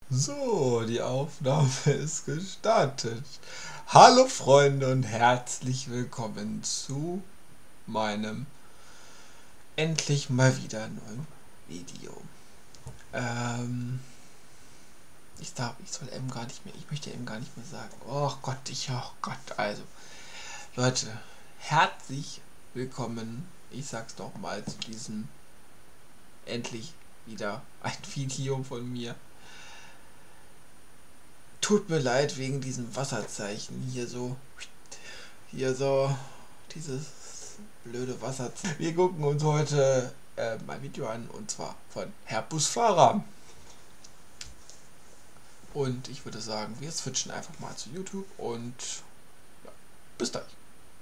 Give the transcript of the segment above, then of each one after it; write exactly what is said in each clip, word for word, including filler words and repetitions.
So, die Aufnahme ist gestartet. Hallo Freunde und herzlich willkommen zu meinem endlich mal wieder neuen Video. Ähm, ich darf, ich soll eben gar nicht mehr, ich möchte eben gar nicht mehr sagen. Oh Gott, ich, oh Gott, also. Leute, herzlich willkommen, ich sag's doch mal, zu diesem endlich wieder ein Video von mir. Tut mir leid wegen diesem Wasserzeichen hier so, hier so, dieses blöde Wasserzeichen. Wir gucken uns heute äh, ein Video an und zwar von Herr Busfahrer. Und ich würde sagen, wir switchen einfach mal zu YouTube und ja, bis gleich.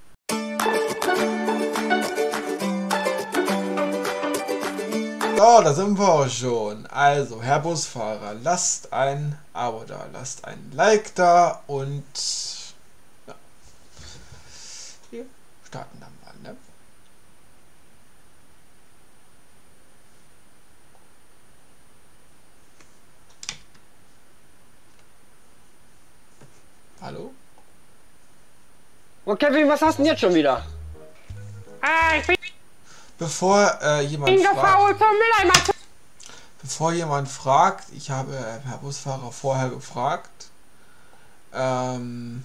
So, da sind wir auch schon. Also, Herr Busfahrer, lasst ein Abo da, lasst ein Like da und ja, wir starten dann mal, ne? Hallo? Oh Kevin, was hast du denn jetzt schon wieder? Ah, ich bin Bevor äh, jemand gefault zum Mülleimer. Bevor jemand fragt, ich habe äh, Herr Busfahrer vorher gefragt, ähm,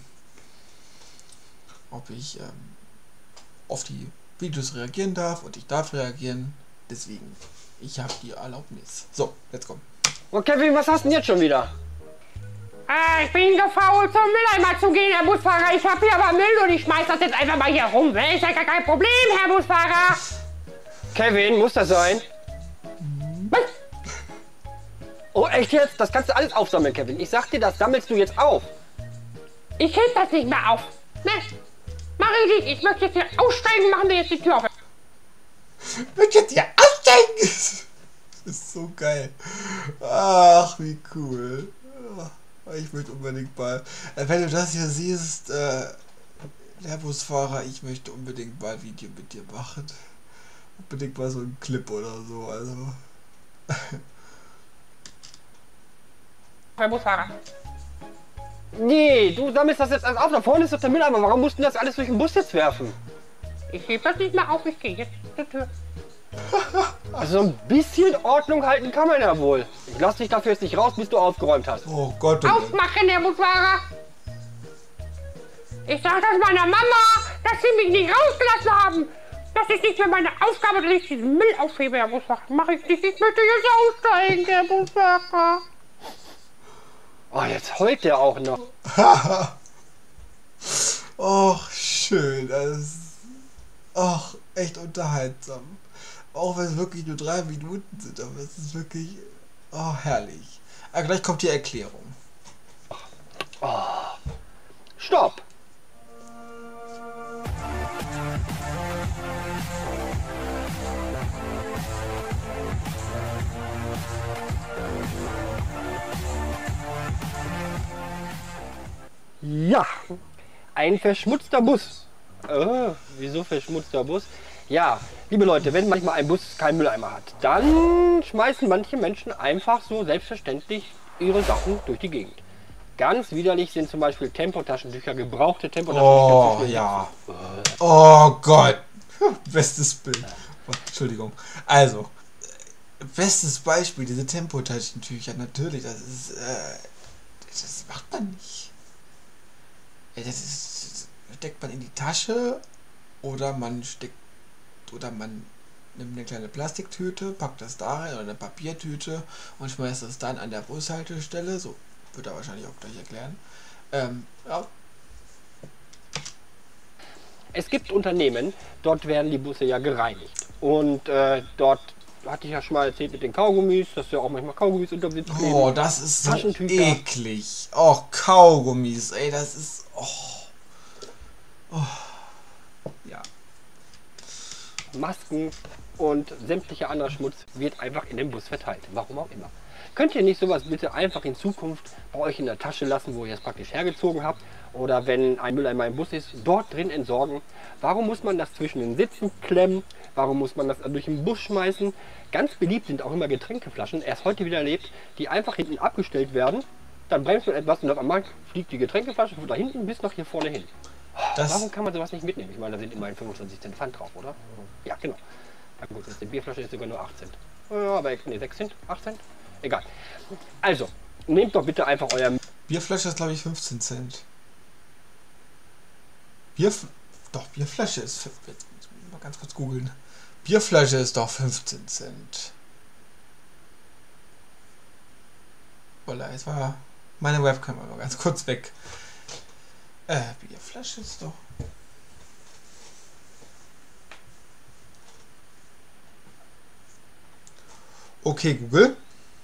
ob ich ähm, auf die Videos reagieren darf und ich darf reagieren. Deswegen, ich habe die Erlaubnis. So, jetzt kommt. Oh Kevin, was hast du denn jetzt schon wieder? Ah, ich bin gefault zum Mülleimer zu gehen, Herr Busfahrer. Ich habe hier aber Müll und ich schmeiß das jetzt einfach mal hier rum. Ist ja gar kein Problem, Herr Busfahrer. Kevin, muss das sein? Was? Oh, echt jetzt? Das kannst du alles aufsammeln, Kevin. Ich sag dir, das sammelst du jetzt auf. Ich heb das nicht mehr auf. Ne? Mach ich nicht. Ich möchte jetzt hier aussteigen, machen wir jetzt die Tür auf. Ich möchte jetzt hier aussteigen. Das ist so geil. Ach, wie cool. Ich möchte unbedingt mal, wenn du das hier siehst, äh, Herr Busfahrer, ich möchte unbedingt mal ein Video mit dir machen. Unbedingt mal so ein Clip oder so, also. Herr Busfahrer. Nee, du sammelst das jetzt alles auf. Da vorne ist doch der Mülleimer. Warum musst du das alles durch den Bus jetzt werfen? Ich heb das nicht mehr auf. Ich gehe jetzt zur Tür. Also so ein bisschen Ordnung halten kann man ja wohl. Ich lass dich dafür jetzt nicht raus, bis du aufgeräumt hast. Oh Gott. Aufmachen, Herr Busfahrer. Ich sag das meiner Mama, dass sie mich nicht rausgelassen haben. Das ist nicht mehr meine Aufgabe, dass ich diesen Müll aufhebe, Herr Busfahrer. Mach ich nicht. Ich möchte jetzt aussteigen, Herr Busfahrer. Oh, jetzt heult der auch noch. Och, schön. Das ist, och, echt unterhaltsam. Auch wenn es wirklich nur drei Minuten sind, aber es ist wirklich, oh, herrlich. Aber gleich kommt die Erklärung. Oh. Stopp! Ja, ein verschmutzter Bus. Äh, wieso verschmutzter Bus? Ja, liebe Leute, wenn manchmal ein Bus keinen Mülleimer hat, dann schmeißen manche Menschen einfach so selbstverständlich ihre Sachen durch die Gegend. Ganz widerlich sind zum Beispiel Tempotaschentücher, gebrauchte Tempotaschentücher. Oh, ja. Oh Gott. Bestes Bild. Entschuldigung. Also, bestes Beispiel, diese Tempotaschentücher. Natürlich, das ist, äh, das macht man nicht. Das ist, steckt man in die Tasche oder man steckt, oder man nimmt eine kleine Plastiktüte, packt das da rein oder eine Papiertüte und schmeißt das dann an der Bushaltestelle. So wird er wahrscheinlich auch gleich erklären. Ähm, ja. Es gibt Unternehmen, dort werden die Busse ja gereinigt. Und äh, dort hatte ich ja schon mal erzählt mit den Kaugummis, dass ja auch manchmal Kaugummis unter dem Sitz kleben. Oh, das ist so eklig. Oh, Kaugummis, ey, das ist... Oh. Oh. Ja. Masken und sämtlicher anderer Schmutz wird einfach in den Bus verteilt. Warum auch immer. Könnt ihr nicht sowas bitte einfach in Zukunft bei euch in der Tasche lassen, wo ihr es praktisch hergezogen habt? Oder wenn ein Mülleimer im Bus ist, dort drin entsorgen? Warum muss man das zwischen den Sitzen klemmen? Warum muss man das durch den Bus schmeißen? Ganz beliebt sind auch immer Getränkeflaschen, erst heute wieder erlebt, die einfach hinten abgestellt werden. Dann bremst man etwas und auf einmal fliegt die Getränkeflasche von da hinten bis nach hier vorne hin. Das Warum kann man sowas nicht mitnehmen? Ich meine, da sind immerhin fünfundzwanzig Cent Pfand drauf, oder? Ja, genau. Ja, gut, jetzt die Bierflasche ist sogar nur acht Cent. Ja, aber nee, sechs Cent, acht Cent? Egal. Also, nehmt doch bitte einfach euer... Bierflasche ist, glaube ich, fünfzehn Cent. Bierf doch, Bierflasche ist... Jetzt muss ich mal ganz kurz googeln. Bierflasche ist doch fünfzehn Cent. Voilà, jetzt war meine Webcam mal ganz kurz weg. Äh, Bierflasche ist doch... Okay, Google.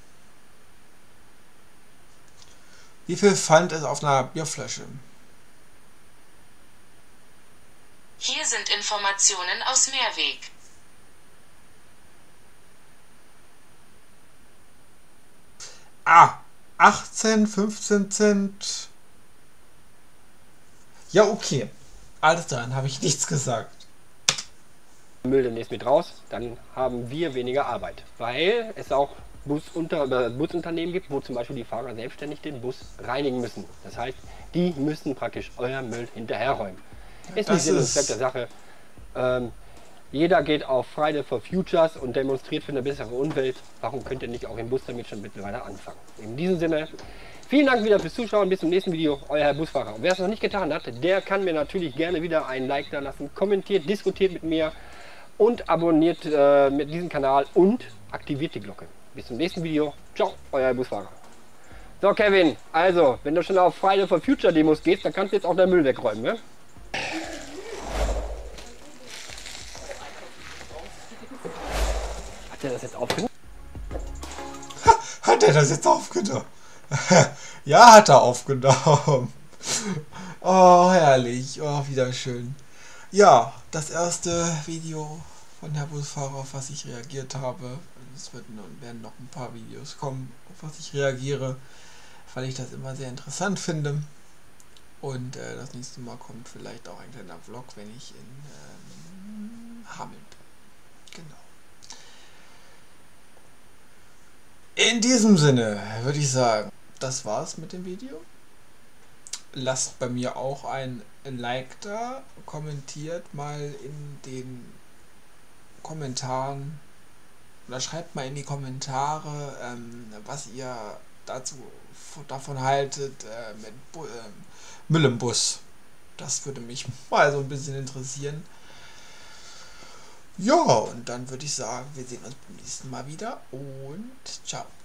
Wie viel Pfand ist auf einer Bierflasche? Hier sind Informationen aus Mehrweg. Ah, achtzehn, fünfzehn Cent. Ja, okay. Alles dran, habe ich nichts gesagt. Müll demnächst mit raus, dann haben wir weniger Arbeit. Weil es auch Busunter oder Busunternehmen gibt, wo zum Beispiel die Fahrer selbstständig den Bus reinigen müssen. Das heißt, die müssen praktisch euer Müll hinterherräumen. Ist nicht Sinn und Zweck der Sache. Ähm, jeder geht auf Friday for Futures und demonstriert für eine bessere Umwelt. Warum könnt ihr nicht auch im Bus damit schon mittlerweile anfangen? In diesem Sinne, vielen Dank wieder fürs Zuschauen. Bis zum nächsten Video. Euer Herr Busfahrer. Und wer es noch nicht getan hat, der kann mir natürlich gerne wieder ein Like da lassen. Kommentiert, diskutiert mit mir und abonniert äh, mit diesem Kanal und aktiviert die Glocke. Bis zum nächsten Video. Ciao, euer Herr Busfahrer. So, Kevin, also, wenn du schon auf Friday for Future Demos gehst, dann kannst du jetzt auch deinen Müll wegräumen, ne? Hat der das jetzt aufgenommen? Hat er das jetzt aufgenommen? Ja, hat er aufgenommen. Oh, herrlich. Oh, wieder schön. Ja, das erste Video von Herr Busfahrer, auf was ich reagiert habe. Es wird, werden noch ein paar Videos kommen, auf was ich reagiere, weil ich das immer sehr interessant finde. Und äh, das nächste Mal kommt vielleicht auch ein kleiner Vlog, wenn ich in ähm, Hameln bin. Genau. In diesem Sinne würde ich sagen, das war's mit dem Video. Lasst bei mir auch ein Like da, kommentiert mal in den Kommentaren oder schreibt mal in die Kommentare, ähm, was ihr dazu davon haltet äh, mit Bu äh, Müll im Bus. Das würde mich mal so ein bisschen interessieren. Ja, und dann würde ich sagen, wir sehen uns beim nächsten Mal wieder und ciao.